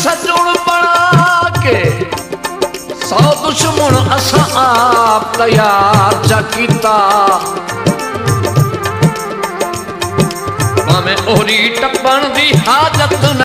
सजण बना के 100 दुश्मन असा आप तैयार जा कीता भावें ओहरी टप्पण दी हाजत